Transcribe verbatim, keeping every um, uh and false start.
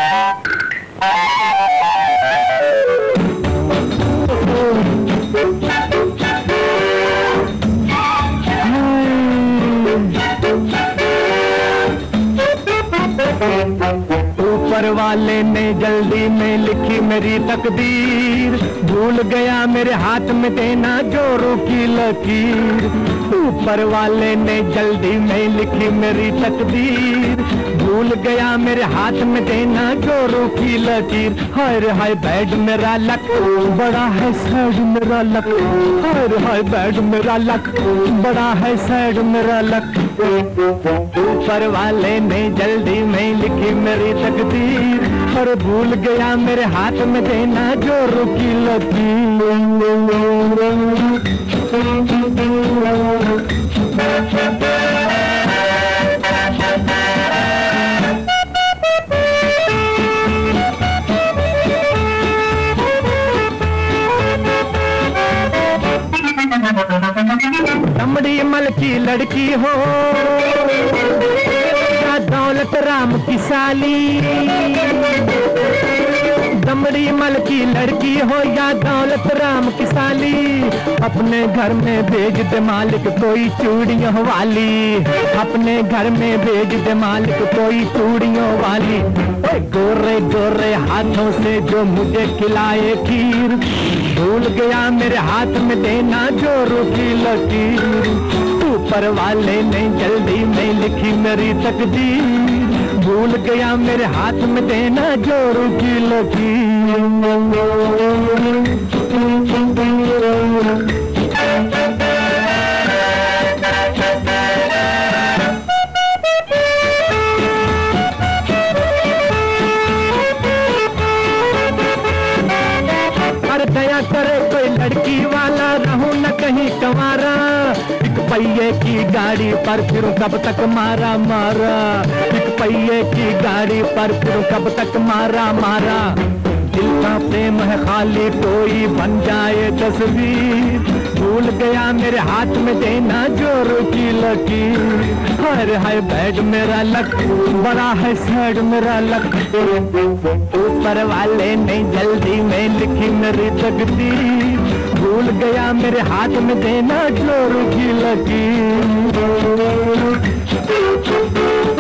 ऊपर वाले ने जल्दी में लिखी मेरी तकदीर, भूल गया मेरे हाथ में देना जोरों की लकीर। ऊपर वाले ने जल्दी में लिखी मेरी तकदीर, भूल गया मेरे हाथ में देना जोरों की लकीर। हाय रे हाय बैड मेरा लक, बड़ा है सैड मेरा लक। हाय रे हाय बैड मेरा लक, बड़ा है सैड मेरा लक। ऊपर वाले ने जल्दी में लिखी मेरी तकदीर, और भूल गया मेरे हाथ में देना जोरों की लकीर। दमड़ी मल की लड़की हो या दौलत राम की साली, दमड़ी मल की लड़की हो या दौलत राम की साली, अपने घर में भेज दे मालिक कोई चूड़ियों वाली। अपने घर में भेज दे मालिक कोई चूड़ियों वाली। ओए गोरे गोरे हाथों से जो मुझे खिलाए खीर, भूल गया मेरे हाथ में देना जोरों की लकीर। ऊपर वाले ने जल्दी में लिखी मेरी तकदीर, भूल गया मेरे हाथ में देना जोरों की लकीर। अरे दया करे कोई लड़की वाला, रहूं न कहीं कंवारा। एक पहिए की गाड़ी पर फिरूं कब तक मारा मारा, एक पहिए की गाड़ी पर फिरूं कब तक मारा मारा। दिल का प्रेम है खाली कोई बन जाए तस्वीर, भूल गया मेरे हाथ में देना जोरों की लकीर। हाय हाय बैड मेरा लक, बड़ा है सैड मेरा लक। ऊपर वाले ने जल्दी में लिखी मेरी तकदीर, भूल गया मेरे हाथ में देना जोरों की लकीर।